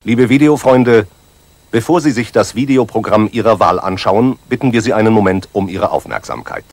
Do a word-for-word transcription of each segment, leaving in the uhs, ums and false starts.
Liebe Videofreunde, bevor Sie sich das Videoprogramm Ihrer Wahl anschauen, bitten wir Sie einen Moment um Ihre Aufmerksamkeit.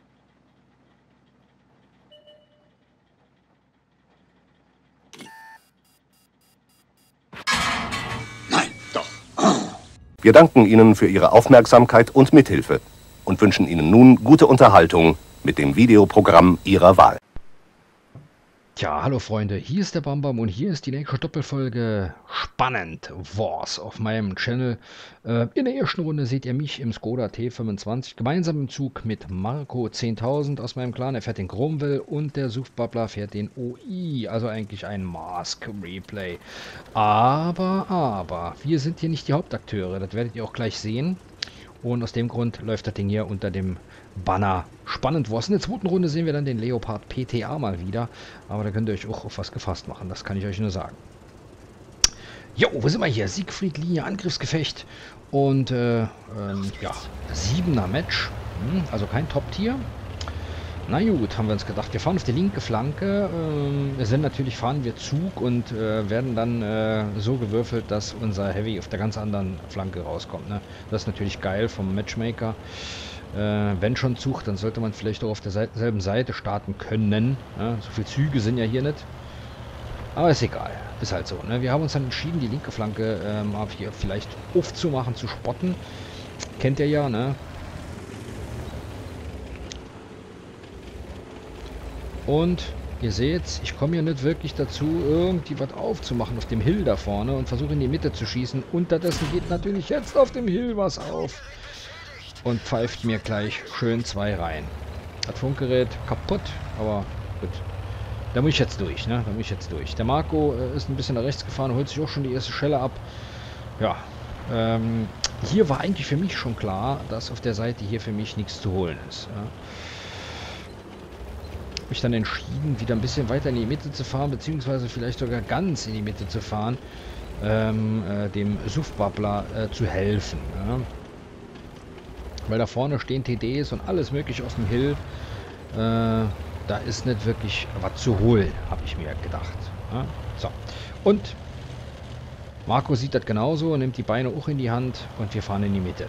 Nein, doch. Wir danken Ihnen für Ihre Aufmerksamkeit und Mithilfe und wünschen Ihnen nun gute Unterhaltung mit dem Videoprogramm Ihrer Wahl. Tja, hallo Freunde, hier ist der Bambam und hier ist die nächste Doppelfolge Spannend Wars auf meinem Channel. Äh, in der ersten Runde seht ihr mich im Skoda T fünfundzwanzig, gemeinsam im Zug mit Marco zehntausend aus meinem Clan. Er fährt den Cromwell und der Suftbabbler fährt den O I, also eigentlich ein Mask Replay. Aber, aber, wir sind hier nicht die Hauptakteure, das werdet ihr auch gleich sehen. Und aus dem Grund läuft das Ding hier unter dem Banner Spannend Wars. In der zweiten Runde sehen wir dann den Leopard P T A mal wieder. Aber da könnt ihr euch auch auf was gefasst machen. Das kann ich euch nur sagen. Jo, wo sind wir hier? Siegfried-Linie, Angriffsgefecht. Und, äh, ähm, ja, siebener Match. Hm, also kein Top-Tier. Na gut, haben wir uns gedacht. Wir fahren auf die linke Flanke. Ähm, wir sind natürlich, fahren wir Zug und äh, werden dann äh, so gewürfelt, dass unser Heavy auf der ganz anderen Flanke rauskommt. Ne? Das ist natürlich geil vom Matchmaker. Äh, wenn schon Zug, dann sollte man vielleicht auch auf derselben Seite starten können. Ne? So viele Züge sind ja hier nicht. Aber ist egal. Ist halt so. Ne? Wir haben uns dann entschieden, die linke Flanke äh, mal hier vielleicht aufzumachen, zu spotten. Kennt ihr ja, ne? Und ihr seht, ich komme hier nicht wirklich dazu, irgendwie was aufzumachen auf dem Hill da vorne und versuche in die Mitte zu schießen. Unterdessen geht natürlich jetzt auf dem Hill was auf und pfeift mir gleich schön zwei rein. Das Funkgerät kaputt, aber gut. Da muss ich jetzt durch, ne? Da muss ich jetzt durch. Der Marco äh, ist ein bisschen nach rechts gefahren, holt sich auch schon die erste Schelle ab. Ja, ähm, hier war eigentlich für mich schon klar, dass auf der Seite hier für mich nichts zu holen ist. Ja. Mich dann entschieden, wieder ein bisschen weiter in die Mitte zu fahren, beziehungsweise vielleicht sogar ganz in die Mitte zu fahren, ähm, äh, dem Suftbabbler äh, zu helfen. Ja. Weil da vorne stehen T Ds und alles mögliche auf dem Hill. Äh, da ist nicht wirklich was zu holen, habe ich mir gedacht. Ja. So. Und Marco sieht das genauso, nimmt die Beine auch in die Hand und wir fahren in die Mitte.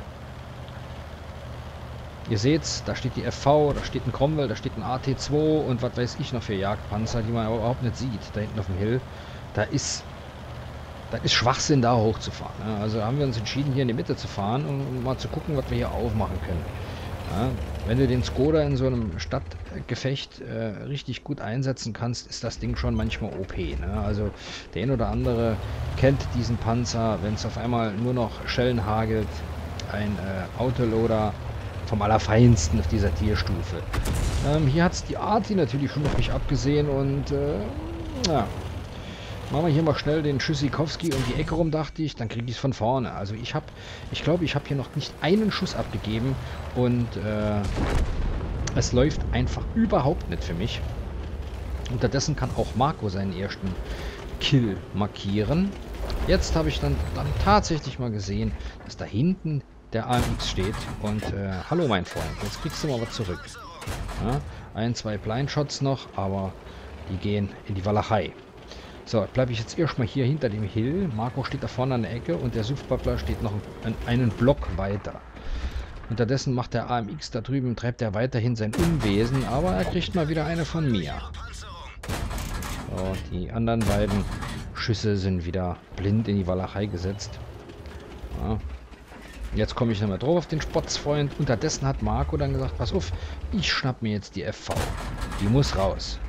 Ihr seht's, da steht die F V, da steht ein Cromwell, da steht ein A T zwei und was weiß ich noch für Jagdpanzer, die man aber überhaupt nicht sieht, da hinten auf dem Hill. Da ist, da ist Schwachsinn, da hochzufahren. Ja, also haben wir uns entschieden, hier in die Mitte zu fahren, um, um mal zu gucken, was wir hier aufmachen können. Ja, wenn du den Skoda in so einem Stadtgefecht äh, richtig gut einsetzen kannst, ist das Ding schon manchmal O P. Ne? Also der ein oder andere kennt diesen Panzer, wenn es auf einmal nur noch Schellen hagelt, ein äh, Autoloader vom Allerfeinsten auf dieser Tierstufe. Ähm, hier hat es die Arti natürlich schon auf mich abgesehen und äh, ja. Machen wir hier mal schnell den Tschüssikowski um die Ecke rum, dachte ich, dann kriege ich es von vorne. Also ich habe, ich glaube, ich habe hier noch nicht einen Schuss abgegeben und äh, es läuft einfach überhaupt nicht für mich. Unterdessen kann auch Marco seinen ersten Kill markieren. Jetzt habe ich dann, dann tatsächlich mal gesehen, dass da hinten der A M X steht und äh, hallo mein Freund, jetzt kriegst du mal was zurück. Ja, ein, zwei Blindshots noch, aber die gehen in die Walachei. So, bleibe ich jetzt erstmal hier hinter dem Hill. Marco steht da vorne an der Ecke und der Suftbabbler steht noch einen, einen Block weiter. Unterdessen macht der A M X da drüben, treibt er weiterhin sein Unwesen, aber er kriegt mal wieder eine von mir. So, die anderen beiden Schüsse sind wieder blind in die Walachei gesetzt. Ja. Jetzt komme ich nochmal drauf auf den Spotsfreund. Unterdessen hat Marco dann gesagt, pass auf, ich schnapp mir jetzt die F V. Die muss raus.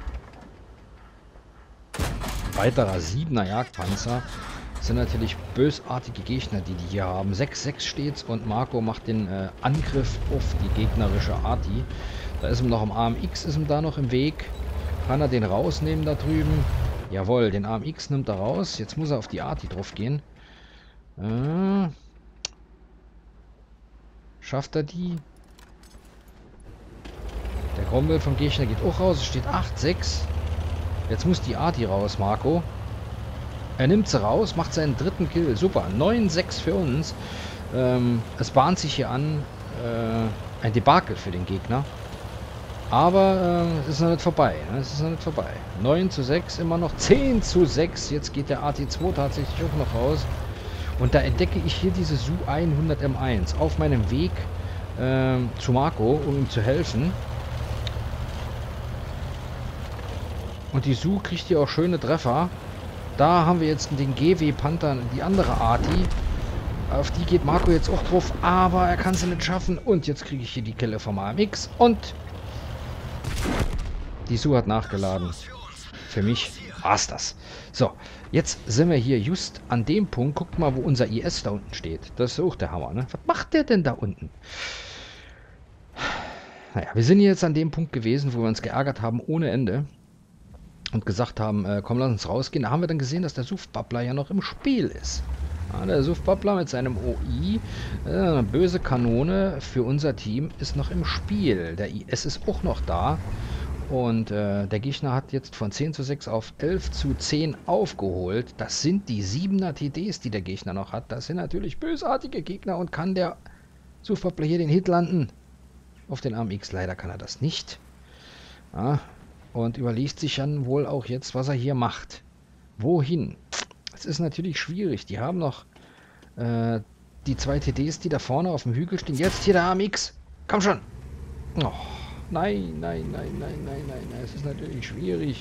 Weiterer siebener Jagdpanzer sind natürlich bösartige Gegner, die die hier haben. sechs sechs steht's und Marco macht den äh, Angriff auf die gegnerische Arti. Da ist ihm noch im A M X, ist ihm da noch im Weg. Kann er den rausnehmen da drüben? Jawohl, den A M X nimmt er raus. Jetzt muss er auf die Arti drauf gehen. Äh... Schafft er die? Der Cromwell vom Gegner geht auch raus. Es steht acht sechs. Jetzt muss die Arti raus, Marco. Er nimmt sie raus, macht seinen dritten Kill. Super. neun sechs für uns. Ähm, es bahnt sich hier an äh, ein Debakel für den Gegner. Aber äh, es ist noch nicht vorbei. Ne? Es ist noch nicht vorbei. neun zu sechs immer noch. zehn zu sechs. Jetzt geht der A T zwei tatsächlich auch noch raus. Und da entdecke ich hier diese Su hundert M eins auf meinem Weg äh, zu Marco, um ihm zu helfen. Und die Su kriegt hier auch schöne Treffer. Da haben wir jetzt den G W Panther, die andere Arti. Auf die geht Marco jetzt auch drauf, aber er kann sie nicht schaffen. Und jetzt kriege ich hier die Kelle vom A M X. Und die Su hat nachgeladen. Für mich war's das. So, jetzt sind wir hier just an dem Punkt. Guckt mal, wo unser I S da unten steht. Das ist auch der Hammer, ne? Was macht der denn da unten? Naja, wir sind jetzt an dem Punkt gewesen, wo wir uns geärgert haben ohne Ende. Und gesagt haben, äh, komm, lass uns rausgehen. Da haben wir dann gesehen, dass der Suftbabbler ja noch im Spiel ist. Ja, der Suftbabbler mit seinem O I, äh, eine böse Kanone für unser Team, ist noch im Spiel. Der I S ist auch noch da. Und äh, der Gegner hat jetzt von zehn zu sechs auf elf zu zehn aufgeholt. Das sind die siebener T Ds, die der Gegner noch hat. Das sind natürlich bösartige Gegner. Und kann der Suftbabbler hier den Hit landen? Auf den A M X leider kann er das nicht. Ja, und überlegt sich dann wohl auch jetzt, was er hier macht. Wohin? Es ist natürlich schwierig. Die haben noch äh, die zwei T Ds, die da vorne auf dem Hügel stehen. Jetzt hier der A M X. Komm schon. Oh, nein, nein, nein, nein, nein, nein, nein. Es ist natürlich schwierig.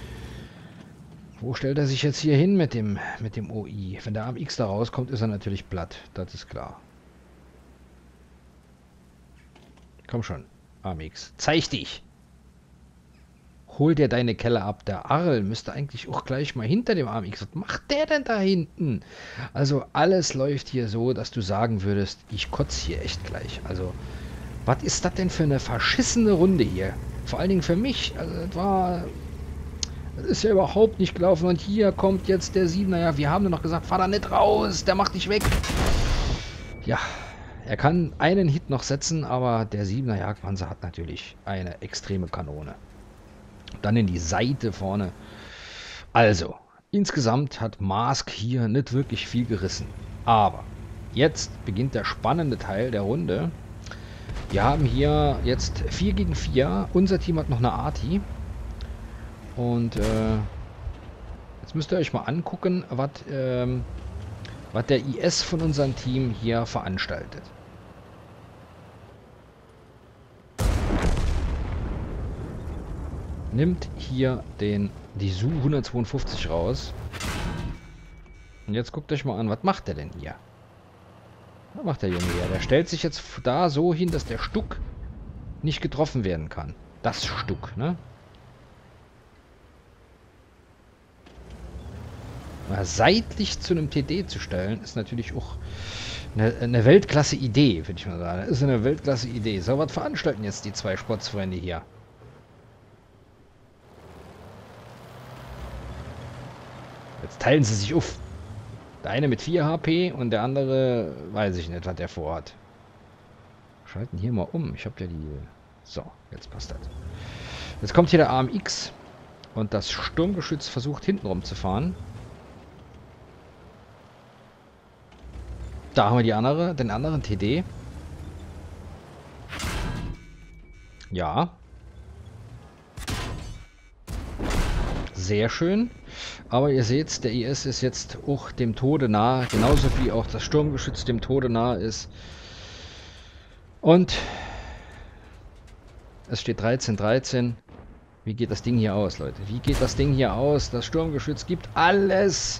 Wo stellt er sich jetzt hier hin mit dem, mit dem O I? Wenn der A M X da rauskommt, ist er natürlich platt. Das ist klar. Komm schon, A M X. Zeig dich. Hol dir deine Kelle ab. Der Arl müsste eigentlich auch gleich mal hinter dem A M X. Was macht der denn da hinten? Also alles läuft hier so, dass du sagen würdest, ich kotze hier echt gleich. Also, was ist das denn für eine verschissene Runde hier? Vor allen Dingen für mich. Also, das war... Das ist ja überhaupt nicht gelaufen. Und hier kommt jetzt der Siebener. Ja, wir haben nur noch gesagt, fahr da nicht raus. Der macht dich weg. Ja, er kann einen Hit noch setzen, aber der Siebener Jagdpanzer hat natürlich eine extreme Kanone. Dann in die Seite vorne. Also, insgesamt hat Mask hier nicht wirklich viel gerissen. Aber jetzt beginnt der spannende Teil der Runde. Wir haben hier jetzt vier gegen vier. Unser Team hat noch eine Arti. Und äh, jetzt müsst ihr euch mal angucken, was ähm, was der I S von unserem Team hier veranstaltet. Nimmt hier den die Su hundertzweiundfünfzig raus. Und jetzt guckt euch mal an, was macht der denn hier? Was macht der Junge hier? Der stellt sich jetzt da so hin, dass der Stuck nicht getroffen werden kann. Das Stuck, ne? Na, seitlich zu einem T D zu stellen, ist natürlich auch eine, eine Weltklasse-Idee, würde ich mal sagen. Das ist eine Weltklasse-Idee. So, was veranstalten jetzt die zwei Sportsfreunde hier? Jetzt teilen sie sich auf. Der eine mit vier H P und der andere, weiß ich nicht, was der vorhat. Schalten hier mal um. Ich habe ja die... So, jetzt passt das. Jetzt kommt hier der A M X und das Sturmgeschütz versucht hintenrum zu fahren. Da haben wir die andere, den anderen T D. Ja. Sehr schön. Aber ihr seht, der I S ist jetzt auch dem Tode nahe. Genauso wie auch das Sturmgeschütz dem Tode nahe ist. Und es steht dreizehn dreizehn. Wie geht das Ding hier aus, Leute? Wie geht das Ding hier aus? Das Sturmgeschütz gibt alles.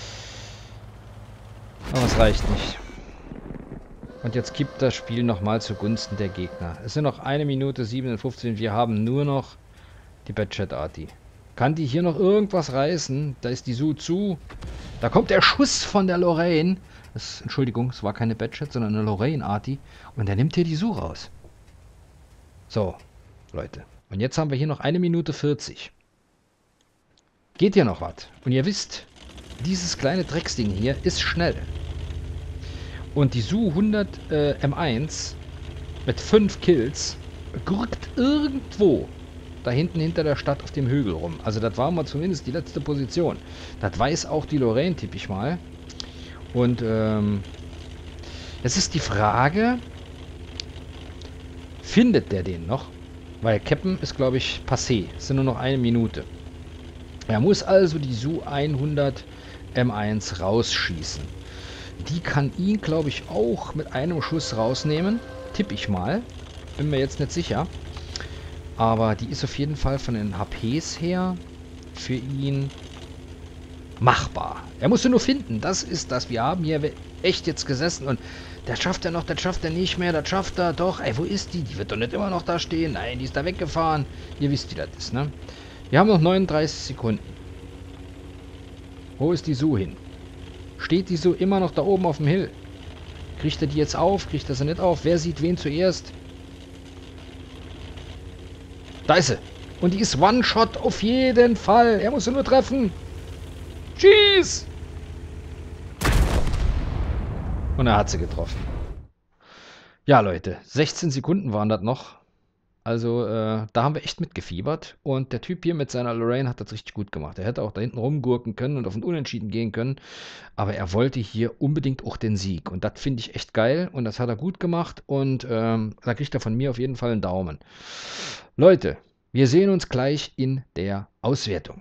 Aber es reicht nicht. Und jetzt kippt das Spiel nochmal zugunsten der Gegner. Es sind noch eine Minute siebenundfünfzig. Wir haben nur noch die Badchat-Arti. Kann die hier noch irgendwas reißen? Da ist die Su zu. Da kommt der Schuss von der Lorraine. Das, Entschuldigung, es war keine Badchat, sondern eine Lorraine-Arti. Und der nimmt hier die Su raus. So, Leute. Und jetzt haben wir hier noch eine Minute vierzig. Geht hier noch was? Und ihr wisst, dieses kleine Drecksding hier ist schnell. Und die Su hundert äh, M eins mit fünf Kills rückt irgendwo da hinten hinter der Stadt auf dem Hügel rum. Also das war mal zumindest die letzte Position. Das weiß auch die Lorraine, tippe ich mal. Und ähm, es ist die Frage, findet der den noch? Weil Cappen ist, glaube ich, passé. Es sind nur noch eine Minute. Er muss also die Su hundert M eins rausschießen. Die kann ihn, glaube ich, auch mit einem Schuss rausnehmen. Tipp ich mal. Bin mir jetzt nicht sicher. Aber die ist auf jeden Fall von den H Ps her für ihn machbar. Er muss sie nur finden. Das ist das. Wir haben hier echt jetzt gesessen und das schafft er noch, das schafft er nicht mehr, das schafft er doch. Ey, wo ist die? Die wird doch nicht immer noch da stehen. Nein, die ist da weggefahren. Ihr wisst, wie das ist, ne? Wir haben noch neununddreißig Sekunden. Wo ist die Sue hin? Steht die Sue immer noch da oben auf dem Hill? Kriegt er die jetzt auf? Kriegt er sie nicht auf? Wer sieht wen zuerst? Da ist sie. Und die ist One-Shot auf jeden Fall. Er muss sie nur treffen. Schieß! Und er hat sie getroffen. Ja, Leute. sechzehn Sekunden waren das noch. Also, äh, da haben wir echt mitgefiebert. Und der Typ hier mit seiner Lorraine hat das richtig gut gemacht. Er hätte auch da hinten rumgurken können und auf den Unentschieden gehen können. Aber er wollte hier unbedingt auch den Sieg. Und das finde ich echt geil. Und das hat er gut gemacht. Und ähm, da kriegt er von mir auf jeden Fall einen Daumen. Leute, wir sehen uns gleich in der Auswertung.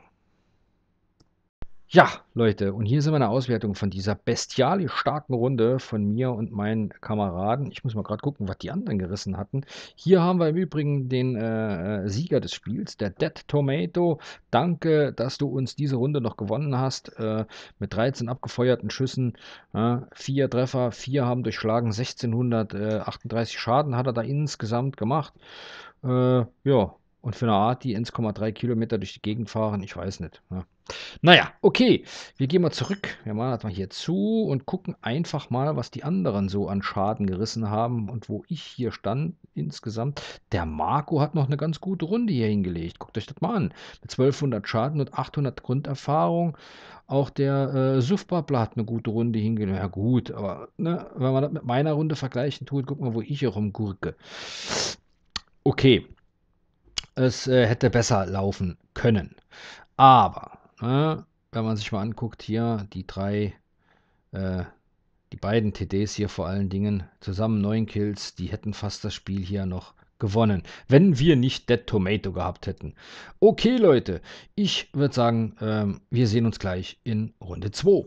Ja, Leute, und hier sind wir in der Auswertung von dieser bestialisch starken Runde von mir und meinen Kameraden. Ich muss mal gerade gucken, was die anderen gerissen hatten. Hier haben wir im Übrigen den äh, Sieger des Spiels, der Dead Tomato. Danke, dass du uns diese Runde noch gewonnen hast. Äh, mit dreizehn abgefeuerten Schüssen, äh, vier Treffer, vier haben durchschlagen, sechzehnhundertachtunddreißig Schaden hat er da insgesamt gemacht. Äh, ja, und für eine Art, die eins Komma drei Kilometer durch die Gegend fahren, ich weiß nicht. Ja. Naja, okay. Wir gehen mal zurück. Wir machen das mal hier zu und gucken einfach mal, was die anderen so an Schaden gerissen haben und wo ich hier stand insgesamt. Der Marco hat noch eine ganz gute Runde hier hingelegt. Guckt euch das mal an. Mit zwölfhundert Schaden und achthundert Grunderfahrung. Auch der äh, Sufbabler hat eine gute Runde hingelegt. Ja gut, aber ne, wenn man das mit meiner Runde vergleichen tut, guck mal, wo ich hier rumgurke. Okay. Es äh, hätte besser laufen können. Aber, ne, wenn man sich mal anguckt, hier die drei, äh, die beiden T Ds hier vor allen Dingen, zusammen neun Kills, die hätten fast das Spiel hier noch gewonnen, wenn wir nicht Dead Tomato gehabt hätten. Okay, Leute, ich würde sagen, ähm, wir sehen uns gleich in Runde zwei.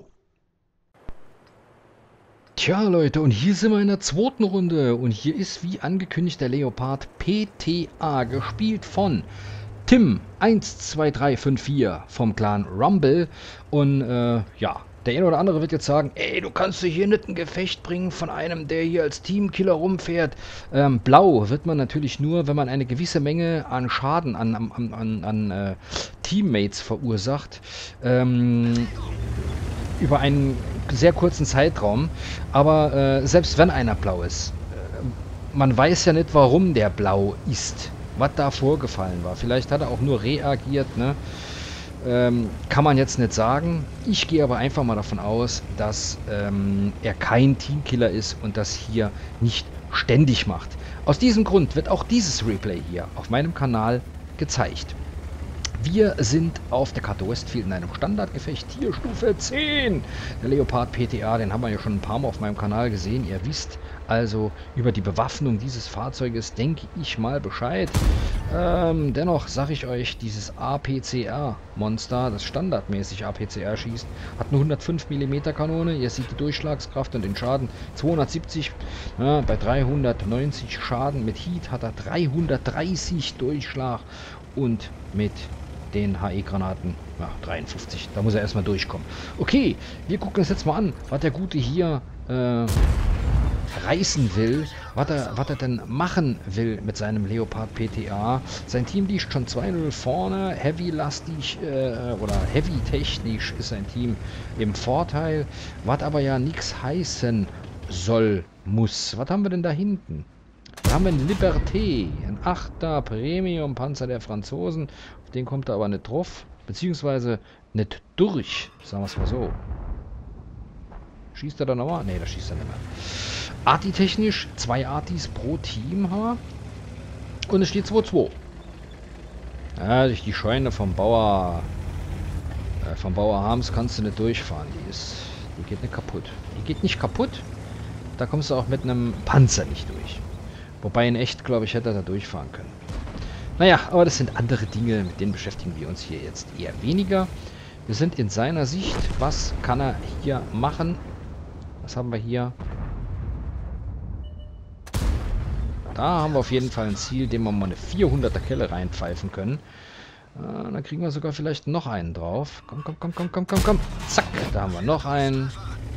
Tja, Leute, und hier sind wir in der zweiten Runde. Und hier ist, wie angekündigt, der Leopard P T A, gespielt von Tim eins zwei drei fünf vier vom Clan Rumble. Und äh, ja, der eine oder andere wird jetzt sagen, ey, du kannst dich hier nicht ein Gefecht bringen von einem, der hier als Teamkiller rumfährt. Ähm, blau wird man natürlich nur, wenn man eine gewisse Menge an Schaden an, an, an, an äh, Teammates verursacht. Ähm... über einen sehr kurzen Zeitraum, aber äh, selbst wenn einer blau ist, äh, man weiß ja nicht, warum der blau ist, was da vorgefallen war. Vielleicht hat er auch nur reagiert, ne? Ähm, kann man jetzt nicht sagen. Ich gehe aber einfach mal davon aus, dass ähm, er kein Teamkiller ist und das hier nicht ständig macht. Aus diesem Grund wird auch dieses Replay hier auf meinem Kanal gezeigt. Wir sind auf der Karte Westfield in einem Standardgefecht, hier Stufe zehn. Der Leopard P T A, den haben wir ja schon ein paar Mal auf meinem Kanal gesehen. Ihr wisst also über die Bewaffnung dieses Fahrzeuges, denke ich mal Bescheid. Ähm, dennoch sage ich euch, dieses A P C R-Monster, das standardmäßig A P C R schießt, hat eine hundertfünf Millimeter Kanone. Ihr seht die Durchschlagskraft und den Schaden. zweihundertsiebzig, ja, bei dreihundertneunzig Schaden. Mit Heat hat er dreihundertdreißig Durchschlag und mit den H E-Granaten, ja, dreiundfünfzig. Da muss er erstmal durchkommen. Okay, wir gucken uns jetzt mal an, was der Gute hier äh, reißen will, was er, was er denn machen will mit seinem Leopard P T A. Sein Team liegt schon zwei null vorne, Heavy-lastig äh, oder Heavy-technisch ist sein Team im Vorteil, was aber ja nichts heißen soll, muss. Was haben wir denn da hinten? Da haben wir einen Liberté, ein achter Premium-Panzer der Franzosen. Auf den kommt er aber nicht drauf, beziehungsweise nicht durch, sagen wir es mal so. Schießt er da nochmal? Ne, da schießt er nicht mehr. Arti-technisch, zwei Artis pro Team haben wir. Und es steht zwei zwei. Ja, durch die Scheune vom Bauer, äh, vom Bauer Harms kannst du nicht durchfahren. Die ist, die geht nicht kaputt. Die geht nicht kaputt. Da kommst du auch mit einem Panzer nicht durch. Wobei in echt, glaube ich, hätte er da durchfahren können. Naja, aber das sind andere Dinge, mit denen beschäftigen wir uns hier jetzt eher weniger. Wir sind in seiner Sicht. Was kann er hier machen? Was haben wir hier? Da haben wir auf jeden Fall ein Ziel, dem wir mal eine vierhunderter Kelle reinpfeifen können. Äh, dann kriegen wir sogar vielleicht noch einen drauf. Komm, komm, komm, komm, komm, komm, komm. Zack, da haben wir noch einen.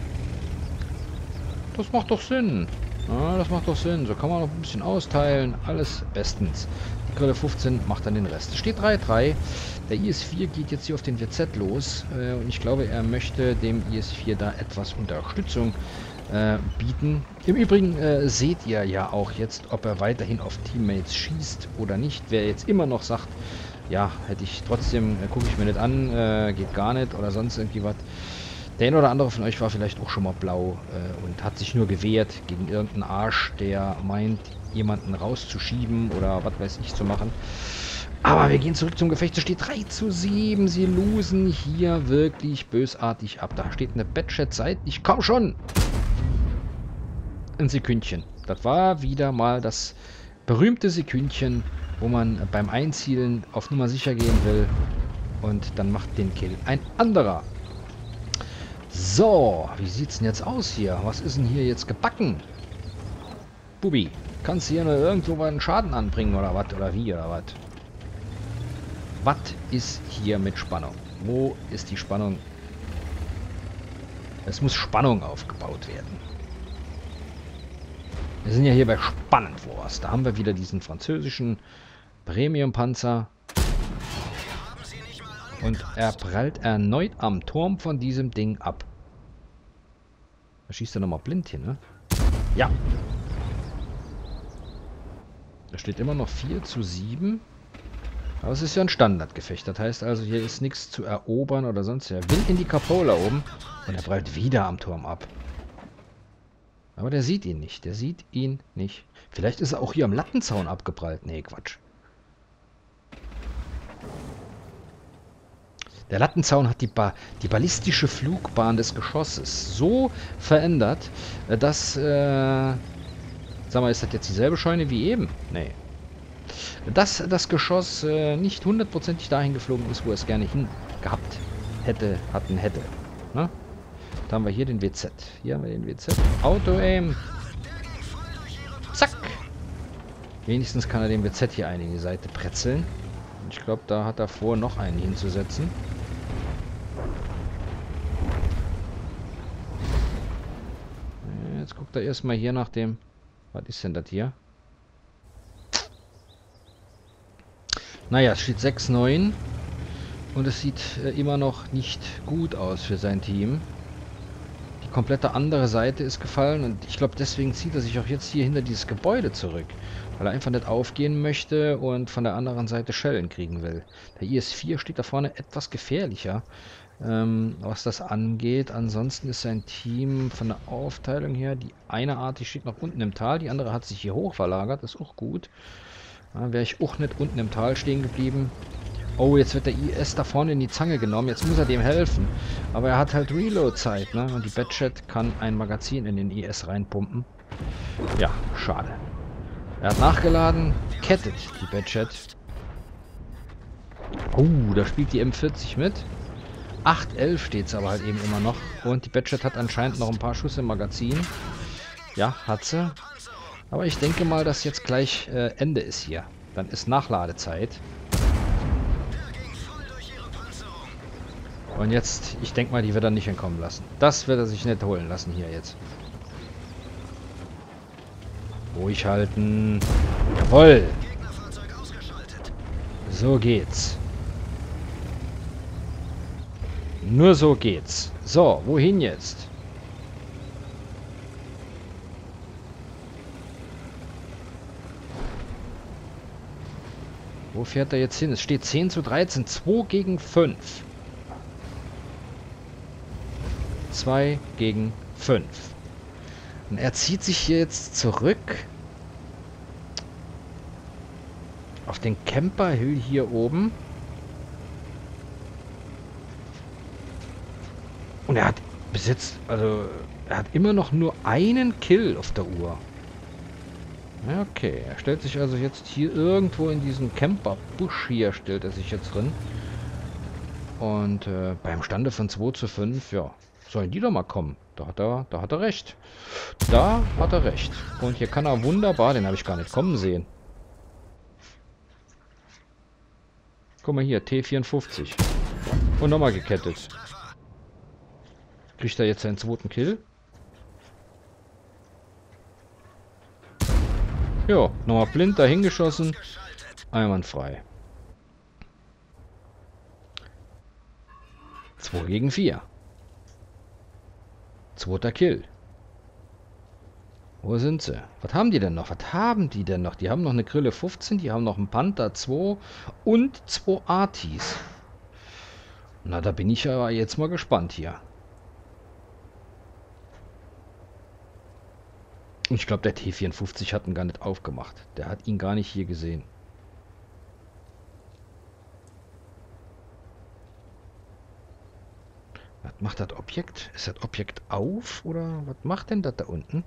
Das macht doch Sinn. Ja, das macht doch Sinn. So kann man noch ein bisschen austeilen. Alles bestens. Die Grille fünfzehn macht dann den Rest. Es steht drei drei. Der I S vier geht jetzt hier auf den W Z los. Äh, und ich glaube, er möchte dem I S vier da etwas Unterstützung äh, bieten. Im Übrigen äh, seht ihr ja auch jetzt, ob er weiterhin auf Teammates schießt oder nicht. Wer jetzt immer noch sagt, ja, hätte ich trotzdem, äh, gucke ich mir nicht an, äh, geht gar nicht oder sonst irgendwie was. Der eine oder andere von euch war vielleicht auch schon mal blau äh, und hat sich nur gewehrt gegen irgendeinen Arsch, der meint, jemanden rauszuschieben oder was weiß ich zu machen. Aber wir gehen zurück zum Gefecht. Es steht drei zu sieben. Sie losen hier wirklich bösartig ab. Da steht eine Batchat seitlich. Komm schon! Ein Sekündchen. Das war wieder mal das berühmte Sekündchen, wo man beim Einzielen auf Nummer sicher gehen will. Und dann macht den Kill ein anderer. So, wie sieht's denn jetzt aus hier? Was ist denn hier jetzt gebacken? Bubi, kannst du hier nur irgendwo mal einen Schaden anbringen oder was? Oder wie oder was? Was ist hier mit Spannung? Wo ist die Spannung? Es muss Spannung aufgebaut werden. Wir sind ja hier bei Spannend Wars. Da haben wir wieder diesen französischen Premium-Panzer. Und er prallt erneut am Turm von diesem Ding ab. Da schießt er nochmal blind hier, ne? Ja. Da steht immer noch vier zu sieben. Aber es ist ja ein Standardgefecht. Das heißt also, hier ist nichts zu erobern oder sonst. Er will in die Capola oben. Und er prallt wieder am Turm ab. Aber der sieht ihn nicht. Der sieht ihn nicht. Vielleicht ist er auch hier am Lattenzaun abgeprallt. Nee, Quatsch. Der Lattenzaun hat die, ba die ballistische Flugbahn des Geschosses so verändert, dass, äh, sag mal, ist das jetzt dieselbe Scheune wie eben? Nee. Dass das Geschoss äh, nicht hundertprozentig dahin geflogen ist, wo es gerne hin gehabt hätte, hatten, hätte. Na? Da haben wir hier den W Z. Hier haben wir den W Z. Auto-Aim. Zack. Wenigstens kann er den W Z hier ein in die Seite pretzeln. Ich glaube, da hat er vor, noch einen hinzusetzen. Jetzt guckt er erstmal hier nach dem... Was ist denn das hier? Naja, es steht sechs neun. Und es sieht äh, immer noch nicht gut aus für sein Team. Die komplette andere Seite ist gefallen. Und ich glaube, deswegen zieht er sich auch jetzt hier hinter dieses Gebäude zurück. Weil er einfach nicht aufgehen möchte und von der anderen Seite Schellen kriegen will. Der I S vier steht da vorne etwas gefährlicher, ähm, was das angeht. Ansonsten ist sein Team von der Aufteilung her, die eine Art, die steht noch unten im Tal, die andere hat sich hier hoch verlagert, das ist auch gut. Da wäre ich auch nicht unten im Tal stehen geblieben. Oh, jetzt wird der I S da vorne in die Zange genommen, jetzt muss er dem helfen. Aber er hat halt Reload-Zeit, ne? Und die Batchat kann ein Magazin in den I S reinpumpen. Ja, schade. Er hat nachgeladen, kettet die Batchat. Oh, da spielt die M vierzig mit. acht elf steht es aber halt eben immer noch. Und die Batchat hat anscheinend noch ein paar Schuss im Magazin. Ja, hat sie. Aber ich denke mal, dass jetzt gleich äh, Ende ist hier. Dann ist Nachladezeit. Und jetzt, ich denke mal, die wird er nicht entkommen lassen. Das wird er sich nicht holen lassen hier jetzt. Ruhig halten. Jawohl. So geht's. Nur so geht's. So, wohin jetzt? Wo fährt er jetzt hin? Es steht zehn zu dreizehn. zwei gegen fünf. zwei gegen fünf. Und er zieht sich hier jetzt zurück auf den Camper-Hill hier oben. Und er hat besitzt, also er hat immer noch nur einen Kill auf der Uhr. Okay, er stellt sich also jetzt hier irgendwo in diesen Camper-Busch hier, stellt er sich jetzt drin. Und äh, beim Stande von zwei zu fünf, ja, sollen die doch mal kommen. da hat er, da hat er recht. Da hat er recht. Und hier kann er wunderbar, den habe ich gar nicht kommen sehen. Guck mal hier, T vierundfünfzig. Und nochmal gekettet. Kriegt er jetzt seinen zweiten Kill? Jo, nochmal blind dahin geschossen. Einwandfrei. zwei gegen vier. Zweiter Kill. Wo sind sie? Was haben die denn noch? Was haben die denn noch? Die haben noch eine Grille fünfzehn, die haben noch einen Panther zwei und zwei Artis. Na, da bin ich ja jetzt mal gespannt hier. Ich glaube, der T vierundfünfzig hat ihn gar nicht aufgemacht. Der hat ihn gar nicht hier gesehen. Was macht das Objekt? Ist das Objekt auf? Oder was macht denn das da unten?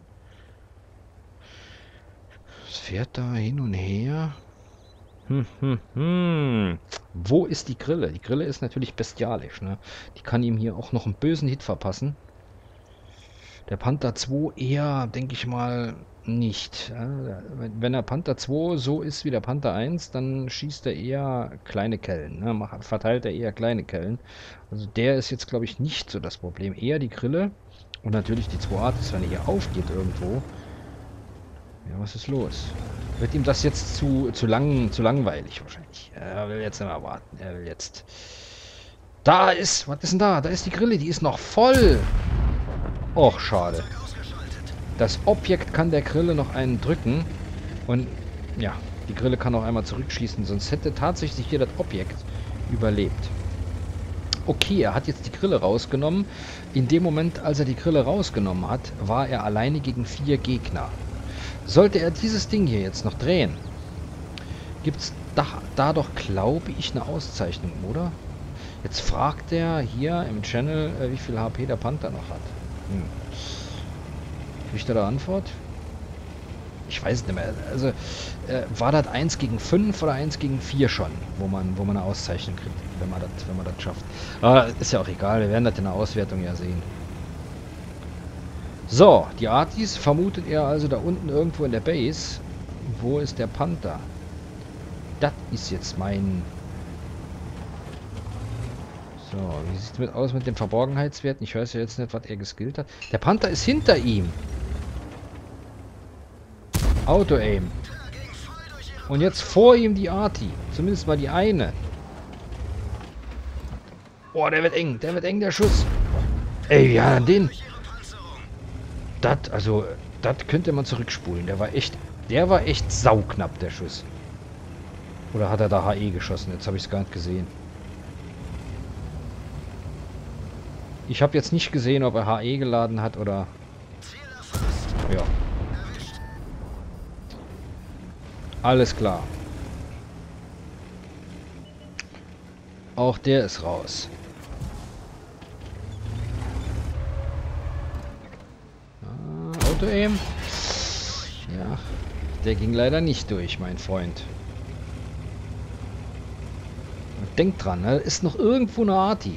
Es fährt da hin und her. Hm, hm, hm. Wo ist die Grille? Die Grille ist natürlich bestialisch, ne? Die kann ihm hier auch noch einen bösen Hit verpassen. Der Panther zwei eher, denke ich mal, nicht. Ja, wenn der Panther zwei so ist wie der Panther eins, dann schießt er eher kleine Kellen. Ne? Macht, verteilt er eher kleine Kellen. Also der ist jetzt, glaube ich, nicht so das Problem. Eher die Grille und natürlich die zwei Artis, wenn er hier aufgeht irgendwo. Ja, was ist los? Wird ihm das jetzt zu, zu, lang, zu langweilig wahrscheinlich. Er will jetzt nicht mehr warten. Er will jetzt... Da ist... Was ist denn da? Da ist die Grille. Die ist noch voll. Och, schade. Das Objekt kann der Grille noch einen drücken. Und ja, die Grille kann auch einmal zurückschießen. Sonst hätte tatsächlich hier das Objekt überlebt. Okay, er hat jetzt die Grille rausgenommen. In dem Moment, als er die Grille rausgenommen hat, war er alleine gegen vier Gegner. Sollte er dieses Ding hier jetzt noch drehen, gibt es da, da doch, glaube ich, eine Auszeichnung, oder? Jetzt fragt er hier im Channel, äh, wie viel H P der Panther noch hat. Hm. Kriegt er da Antwort? Ich weiß es nicht mehr. Also, äh, war das eins gegen fünf oder eins gegen vier schon, wo man, wo man eine Auszeichnung kriegt, wenn man das, wenn man das schafft. Aber ist ja auch egal, wir werden das in der Auswertung ja sehen. So, die Artis vermutet er also da unten irgendwo in der Base. Wo ist der Panther? Das ist jetzt mein... So, wie sieht es mit aus mit den Verborgenheitswerten? Ich weiß ja jetzt nicht, was er geskillt hat. Der Panther ist hinter ihm. Auto-Aim. Und jetzt vor ihm die Arti. Zumindest mal die eine. Boah, der wird eng. Der wird eng, der Schuss. Ey, ja, den... Das, also, das könnte man zurückspulen. Der war echt, der war echt sauknapp, der Schuss. Oder hat er da H E geschossen? Jetzt habe ich es gar nicht gesehen. Ich habe jetzt nicht gesehen, ob er H E geladen hat oder... Ja. Alles klar. Auch der ist raus. Auto-Aim. Ja, der ging leider nicht durch, mein Freund. Und denkt dran, da ist noch irgendwo eine Arti.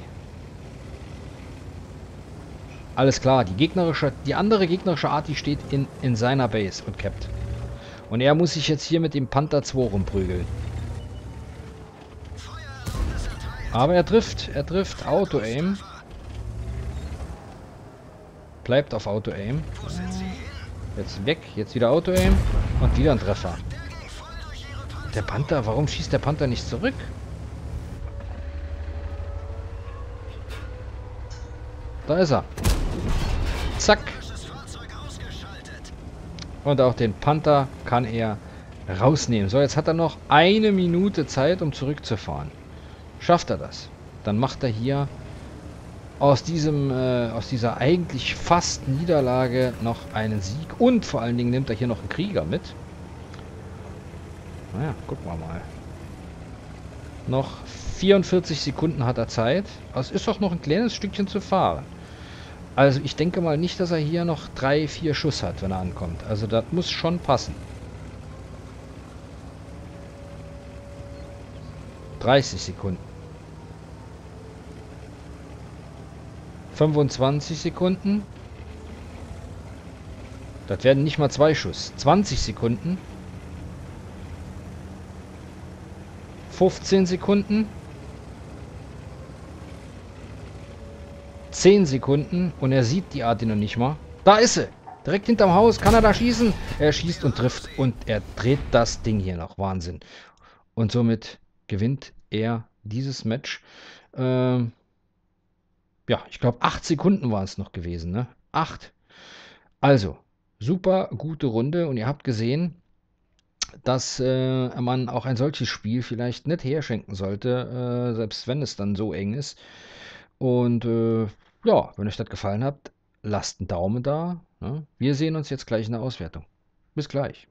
Alles klar, die gegnerische, die andere gegnerische Arti steht in, in seiner Base und capped. Und er muss sich jetzt hier mit dem Panther zwei rumprügeln. Aber er trifft, er trifft. Auto-Aim. Bleibt auf Auto-Aim. Jetzt weg, jetzt wieder Auto-Aim. Und wieder ein Treffer. Der Panther, warum schießt der Panther nicht zurück? Da ist er. Zack. Und auch den Panther kann er rausnehmen. So, jetzt hat er noch eine Minute Zeit, um zurückzufahren. Schafft er das? Dann macht er hier aus diesem, äh, aus dieser eigentlich fast Niederlage noch einen Sieg. Und vor allen Dingen nimmt er hier noch einen Krieger mit. Naja, gucken wir mal. Noch vierundvierzig Sekunden hat er Zeit. Also es ist doch noch ein kleines Stückchen zu fahren. Also ich denke mal nicht, dass er hier noch drei, vier Schuss hat, wenn er ankommt. Also das muss schon passen. dreißig Sekunden. fünfundzwanzig Sekunden. Das werden nicht mal zwei Schuss. zwanzig Sekunden. fünfzehn Sekunden. zehn Sekunden. Und er sieht die Art noch nicht mal. Da ist sie. Direkt hinterm Haus. Kann er da schießen? Er schießt und trifft. Und er dreht das Ding hier noch. Wahnsinn. Und somit gewinnt er dieses Match. Ähm, ja, ich glaube, acht Sekunden waren es noch gewesen. Ne? Acht. Also, super gute Runde. Und ihr habt gesehen, dass äh, man auch ein solches Spiel vielleicht nicht herschenken sollte, äh, selbst wenn es dann so eng ist. Und äh, ja, wenn euch das gefallen hat, lasst einen Daumen da. Ne? Wir sehen uns jetzt gleich in der Auswertung. Bis gleich.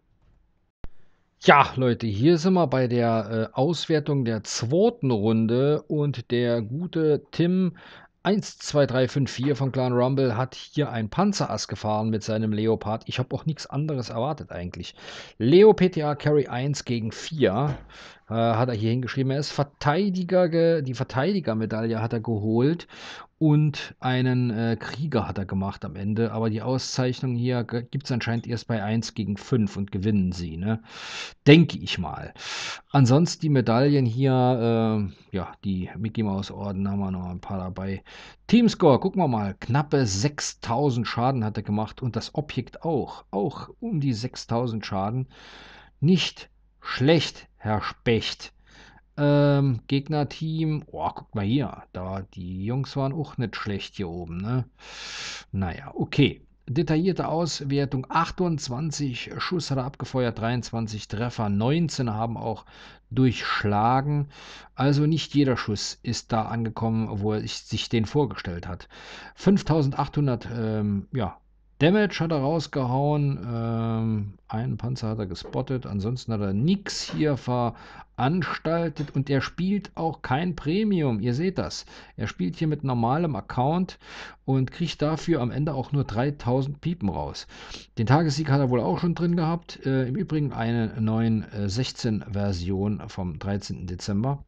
Ja, Leute, hier sind wir bei der äh, Auswertung der zweiten Runde und der gute Tim eins zwei drei fünf vier von Clan Rumble hat hier ein Panzerass gefahren mit seinem Leopard. Ich habe auch nichts anderes erwartet eigentlich. Leo P T A Carry eins gegen vier äh, hat er hier hingeschrieben. Er ist Verteidiger, ge die Verteidigermedaille hat er geholt und einen äh, Krieger hat er gemacht am Ende. Aber die Auszeichnung hier gibt es anscheinend erst bei eins gegen fünf und gewinnen sie, ne? Denke ich mal. Ansonsten die Medaillen hier, äh, ja, die Mickey Mouse Orden haben wir noch ein paar dabei. Teamscore, gucken wir mal, knappe sechstausend Schaden hat er gemacht und das Objekt auch, auch um die sechstausend Schaden. Nicht schlecht, Herr Specht. Ähm, Gegnerteam, oh, guck mal hier, da, die Jungs waren auch nicht schlecht hier oben, ne? Naja, okay. Detaillierte Auswertung, achtundzwanzig Schuss hat er abgefeuert, dreiundzwanzig Treffer, neunzehn haben auch durchschlagen. Also nicht jeder Schuss ist da angekommen, wo er sich den vorgestellt hat. fünftausendachthundert ähm, ja, Damage hat er rausgehauen, ähm, einen Panzer hat er gespottet, ansonsten hat er nichts hier veranstaltet und er spielt auch kein Premium, ihr seht das. Er spielt hier mit normalem Account und kriegt dafür am Ende auch nur dreitausend Piepen raus. Den Tagessieg hat er wohl auch schon drin gehabt, äh, im Übrigen eine neun sechzehn Version vom dreizehnten Dezember.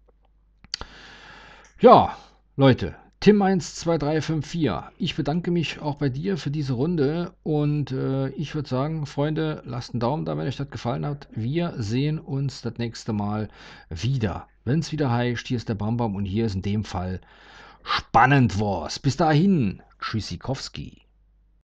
Ja, Leute. Tim eins zwei drei fünf vier, ich bedanke mich auch bei dir für diese Runde und äh, ich würde sagen, Freunde, lasst einen Daumen da, wenn euch das gefallen hat. Wir sehen uns das nächste Mal wieder. Wenn es wieder heißt, hier ist der Bambam und hier ist in dem Fall Spannend Wars. Bis dahin, Tschüssikowski.